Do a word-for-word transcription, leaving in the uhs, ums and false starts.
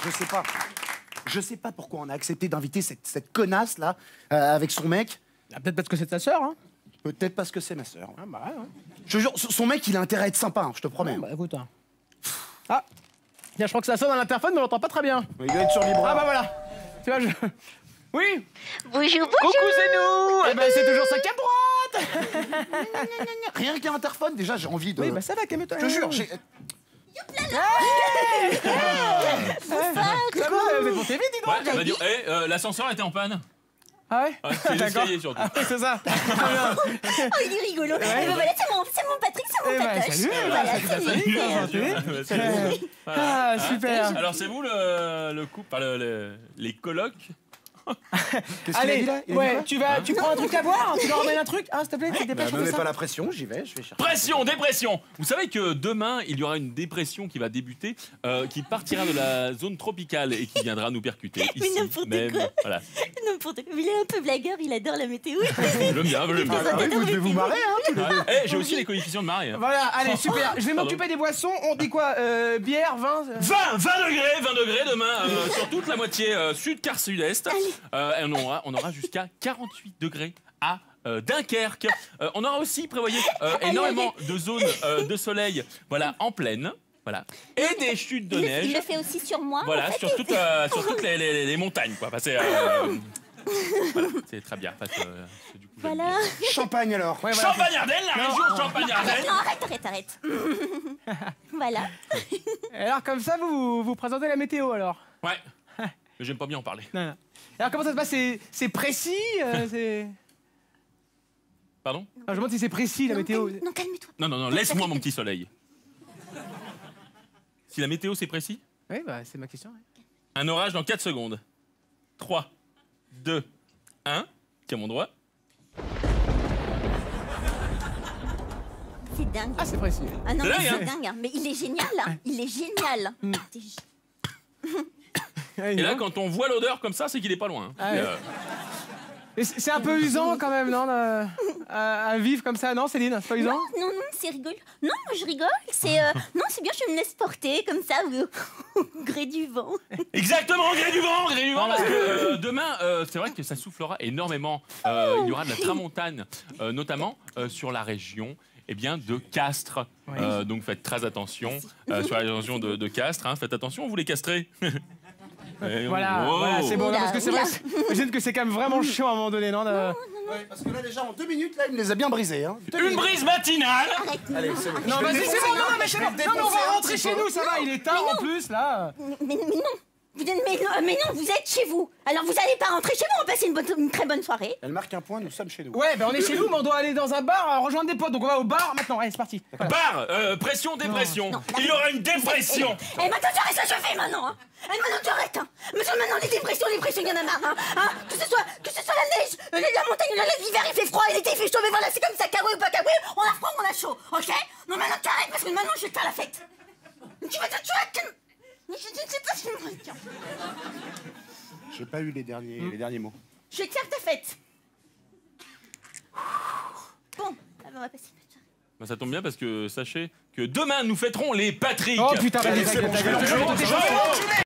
Je sais pas. Je sais pas pourquoi on a accepté d'inviter cette, cette connasse là euh, avec son mec. Ah, peut-être parce que c'est ta sœur, hein. Peut-être parce que c'est ma sœur. Ah bah ouais. Ouais. Je te jure, son mec il a intérêt à être sympa, hein, je te promets. Ah, bah écoute. Hein. Ah, tiens, je crois que ça sonne à l'interphone, mais on l'entend pas très bien. Il doit être sur vibreur. Ah bah voilà. Tu vois, je... Oui. Bonjour, bonjour. Coucou, c'est nous. Eh ben c'est toujours ça qu'à droite. Rien qu'un interphone, déjà j'ai envie de. Oui, bah ça va, calme-toi. Je te jure, j'ai. C'est quoi? Vous êtes monté vite, dis donc. Ouais, bah, dis- eh, euh, l'ascenseur était en panne. Ah ouais, Ouais, c'est l'escalier surtout. Ah ouais, c'est ça. Oh, il est rigolo. Ouais. Eh ben voilà, c'est mon, c'est mon Patrick, c'est mon Eh ben, Patoche. salut, Voilà, salut, salut. salut. Ah, super. Alors c'est vous le, le couple, enfin, le, le- les colocs? Qu'est-ce qu'il a Allez, dit là Il a dit ouais, quoi tu vas, tu prends un truc à boire, tu leur ramènes un truc, hein, s'il te plaît, tu te Bah, dépêches, me on fait mets ça. pas la pression, j'y vais, je vais chercher. Pression, dépression. Vous savez que demain, il y aura une dépression qui va débuter, euh, qui partira de la zone tropicale et qui viendra nous percuter Mais ici n'importe même. quoi. Voilà. N'importe quoi. Il est un peu blagueur, il adore la météo. J'aime bien, j'aime bien. Ah oui, vous devez vous marrer, hein tous les deux. Eh, j'ai aussi les coefficients de marée. hein. Voilà, allez, super. Je vais Pardon. m'occuper des boissons. On dit quoi euh, bière, vin euh vingt, vingt degrés, vingt degrés demain euh, sur toute la moitié euh, sud car sud-est. Euh, et on aura, on aura jusqu'à quarante-huit degrés à euh, Dunkerque. Euh, on aura aussi prévoyé euh, énormément de zones euh, de soleil, voilà, en plaine, voilà, et des chutes de Il le, neige. il le fait aussi sur moi. Voilà, en fait. sur, toute, euh, sur toutes les, les- les montagnes, quoi. Enfin, c'est, euh, voilà, c'est très bien. Parce que, euh, c'est du coup, j'aime Voilà. bien. Champagne alors. Ouais, voilà. Champagne-Ardenne, la région Champagne-Ardenne. Non, arrête, arrête, arrête. Voilà. Alors, comme ça, vous vous, vous présentez la météo, alors. Ouais, mais j'aime pas bien en parler. Non, non. Alors, comment ça se passe? C'est- C'est précis euh, c'est... Pardon? Ah, je me demande si c'est précis, la Non, météo. calme- Non, calme-toi. Non, non, non, laisse-moi mon petit soleil. Si la météo c'est précis, Oui, bah, c'est ma question. ouais. un orage dans quatre secondes. trois, deux, un. Tiens mon doigt. C'est dingue. Ah, c'est précis. Ah non, C'est mais dingue, c'est hein. dingue. hein. Mais il est génial. hein. Il est génial. T'es g- Ouais, Et là, non. quand on voit l'odeur comme ça, c'est qu'il est pas loin. hein. Ah ouais. Euh, Mais c'est c'est un peu usant, quand même, non de- à, à vivre comme ça, non, Céline? C'est pas usant? Non, non, non, c'est rigolo. Non, moi je rigole. C'est euh, non, c'est bien. Je me laisse porter comme ça au, au gré du vent. Exactement, gré du vent, gré du vent, parce que euh, demain, euh, c'est vrai que ça soufflera énormément. Euh, il y aura de la tramontane, euh, notamment euh, sur la région. Eh bien, de Castres. Oui. Euh, donc faites très attention euh, sur la région de, de Castres. hein. Faites attention, vous les castrez. Eh, Voilà, oh. voilà, c'est bon, non, Oula, parce que c'est vrai, oula. c'est- j'imagine que c'est quand même vraiment chiant à un moment donné, non de- Ouais, parce que là déjà en deux minutes là il me les a bien brisés. Hein. Deux Une minutes. brise matinale. Arrête. Allez, c'est bon. Non, Je vais vas-y, le c'est défoncer, bon, non, hein. non, mais c'est Je vais bon. le Non, mais on défoncer va un rentrer petit chez peu. nous, ça va, il est tard en plus, là. Mais, mais, mais non. Vous êtes, mais, non, mais non, vous êtes chez vous. Alors vous allez pas rentrer chez vous. On va passer une, bonne, une très bonne soirée. Elle marque un point, nous sommes chez nous. Ouais, ben on est chez nous, mais on doit aller dans un bar, euh, rejoindre des potes, donc on va au bar maintenant, allez, c'est parti. Voilà. Barre, euh, pression, dépression. Non, non, Il y aura une dépression. Eh, maintenant tu arrêtes ce chauffer maintenant. Hein. Eh, maintenant tu arrêtes. Hein. Monsieur, maintenant les dépressions, les pressions, il y en a marre. Hein. Hein. Que ce soit, que ce soit la neige, euh, la montagne, la neige, l'hiver il fait froid, et l'été il fait chaud. Mais voilà, c'est comme ça, kawaii ou pas kawaii, on a froid, on a chaud. Ok? Non, maintenant tu arrêtes parce que maintenant je vais te faire la fête. Tu vas te, tu vas te... Je je ne sais pas si je me retiens. J'ai pas eu les derniers, les derniers mots. Je vais te faire ta fête. Bon, ah, on va passer une bonne soirée. Ben, ça tombe bien parce que sachez que demain nous fêterons les Patrick. Oh putain, vas-y, c'est bon, ta je gueule, vais ta gueule, l'enculer. ta gueule, ta gueule.